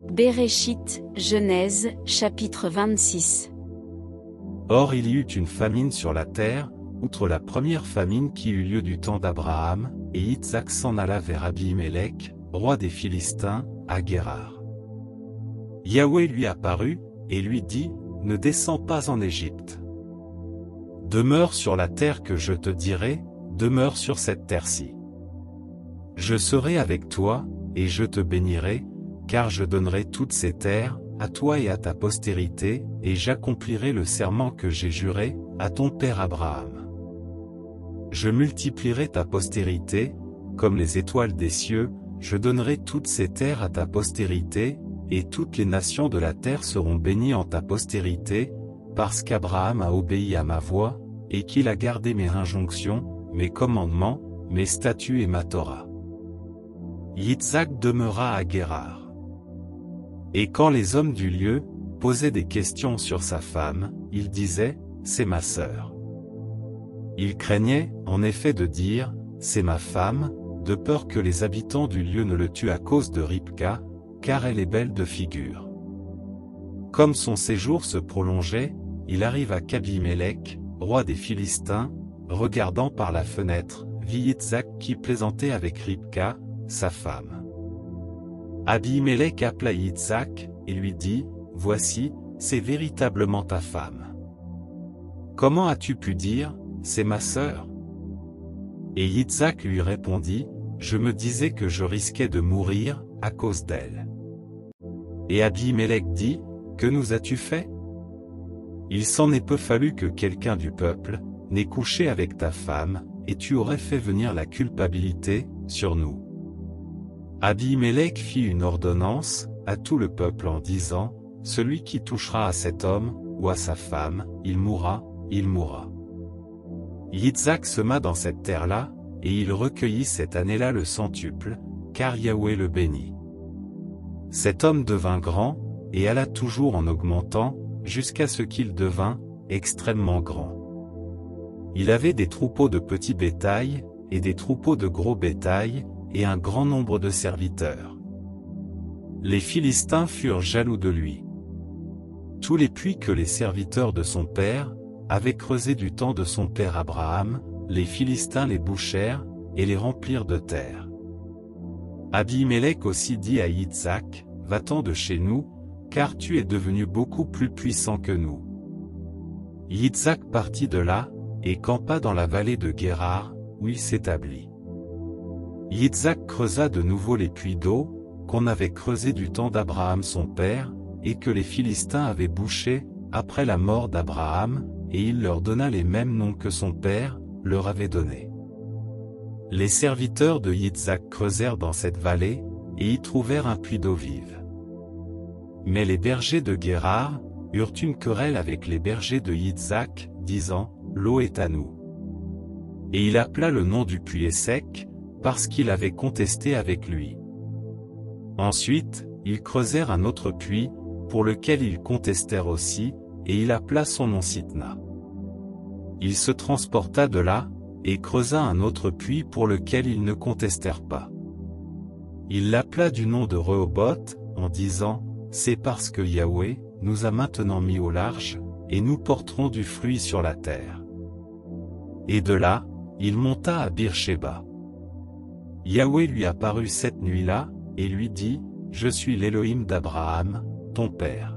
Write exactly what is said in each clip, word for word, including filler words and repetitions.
Béréchit, Genèse, chapitre vingt-six. Or il y eut une famine sur la terre, outre la première famine qui eut lieu du temps d'Abraham, et Isaac s'en alla vers Abimélec, roi des Philistins, à Guérar. Yahweh lui apparut, et lui dit, « Ne descends pas en Égypte. Demeure sur la terre que je te dirai, demeure sur cette terre-ci. Je serai avec toi, et je te bénirai, car je donnerai toutes ces terres, à toi et à ta postérité, et j'accomplirai le serment que j'ai juré, à ton père Abraham. Je multiplierai ta postérité, comme les étoiles des cieux, je donnerai toutes ces terres à ta postérité, et toutes les nations de la terre seront bénies en ta postérité, parce qu'Abraham a obéi à ma voix, et qu'il a gardé mes injonctions, mes commandements, mes statuts et ma Torah. » Isaac demeura à Guérar. Et quand les hommes du lieu posaient des questions sur sa femme, il disait, « C'est ma sœur. » Il craignait, en effet, de dire, « C'est ma femme », de peur que les habitants du lieu ne le tuent à cause de Ribka, car elle est belle de figure. Comme son séjour se prolongeait, il arriva qu'Abimélec, roi des Philistins, regardant par la fenêtre, vit Isaac qui plaisantait avec Ribka, sa femme. Abimélec appela Isaac, et lui dit, « Voici, c'est véritablement ta femme. Comment as-tu pu dire, c'est ma sœur ?» Et Isaac lui répondit, « Je me disais que je risquais de mourir, à cause d'elle. » Et Abimélec dit, « Que nous as-tu fait? Il s'en est peu fallu que quelqu'un du peuple n'ait couché avec ta femme, et tu aurais fait venir la culpabilité sur nous. » Abimélec fit une ordonnance à tout le peuple en disant, « Celui qui touchera à cet homme, ou à sa femme, il mourra, il mourra. » Isaac sema dans cette terre-là, et il recueillit cette année-là le centuple, car Yahweh le bénit. Cet homme devint grand, et alla toujours en augmentant, jusqu'à ce qu'il devint extrêmement grand. Il avait des troupeaux de petits bétail, et des troupeaux de gros bétail, et un grand nombre de serviteurs. Les Philistins furent jaloux de lui. Tous les puits que les serviteurs de son père avaient creusés du temps de son père Abraham, les Philistins les bouchèrent, et les remplirent de terre. Abimélec aussi dit à Isaac, « Va-t'en de chez nous, car tu es devenu beaucoup plus puissant que nous. » Isaac partit de là, et campa dans la vallée de Guérar, où il s'établit. Isaac creusa de nouveau les puits d'eau, qu'on avait creusés du temps d'Abraham son père, et que les Philistins avaient bouchés, après la mort d'Abraham, et il leur donna les mêmes noms que son père leur avait donnés. Les serviteurs de Isaac creusèrent dans cette vallée, et y trouvèrent un puits d'eau vive. Mais les bergers de Guérar eurent une querelle avec les bergers de Isaac, disant, « L'eau est à nous. » Et il appela le nom du puits Essek, parce qu'il avait contesté avec lui. Ensuite, ils creusèrent un autre puits, pour lequel ils contestèrent aussi, et il appela son nom Sitna. Il se transporta de là, et creusa un autre puits pour lequel ils ne contestèrent pas. Il l'appela du nom de Rehoboth, en disant, « C'est parce que Yahweh nous a maintenant mis au large, et nous porterons du fruit sur la terre. » Et de là, il monta à Beersheba. Yahweh lui apparut cette nuit-là, et lui dit, « Je suis l'Élohim d'Abraham, ton père.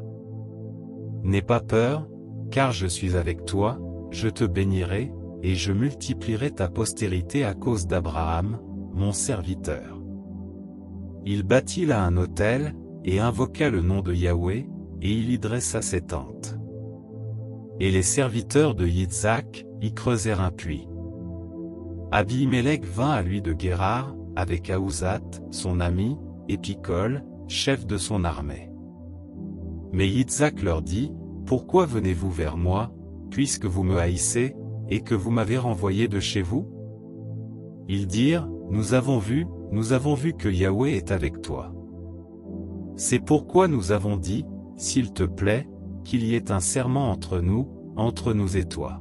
N'aie pas peur, car je suis avec toi, je te bénirai, et je multiplierai ta postérité à cause d'Abraham, mon serviteur. » Il bâtit là un autel, et invoqua le nom de Yahweh, et il y dressa ses tentes. Et les serviteurs de Isaac y creusèrent un puits. Abimélec vint à lui de Guérar, avec Ahuzat, son ami, et Picol, chef de son armée. Mais Isaac leur dit, « Pourquoi venez-vous vers moi, puisque vous me haïssez, et que vous m'avez renvoyé de chez vous? » Ils dirent, « Nous avons vu, nous avons vu que Yahweh est avec toi. C'est pourquoi nous avons dit, s'il te plaît, qu'il y ait un serment entre nous, entre nous et toi.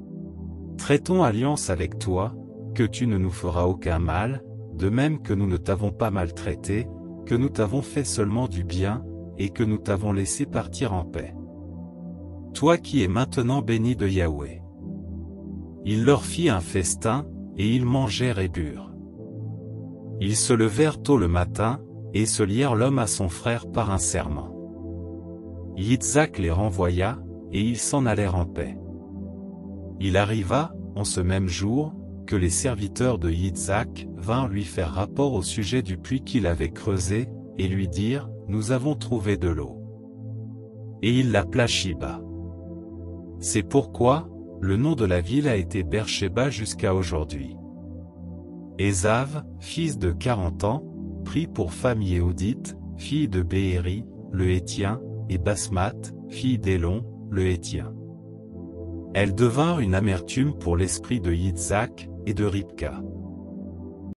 Traitons alliance avec toi, que tu ne nous feras aucun mal, de même que nous ne t'avons pas maltraité, que nous t'avons fait seulement du bien, et que nous t'avons laissé partir en paix. Toi qui es maintenant béni de Yahweh. Il leur fit un festin, et ils mangèrent et burent. Ils se levèrent tôt le matin, et se lièrent l'homme à son frère par un serment. Yitzhak les renvoya, et ils s'en allèrent en paix. Il arriva, en ce même jour, que les serviteurs de Yitzhak vinrent lui faire rapport au sujet du puits qu'il avait creusé, et lui dirent, « Nous avons trouvé de l'eau. » Et il l'appela Shiba. C'est pourquoi, le nom de la ville a été Beersheba jusqu'à aujourd'hui. Ésav, fils de quarante ans, prit pour femme Yéhoudite, fille de Béhéri, le Héthien, et Basmath, fille d'Élon, le Héthien. Elles devinrent une amertume pour l'esprit de Yitzhak et de Ribka.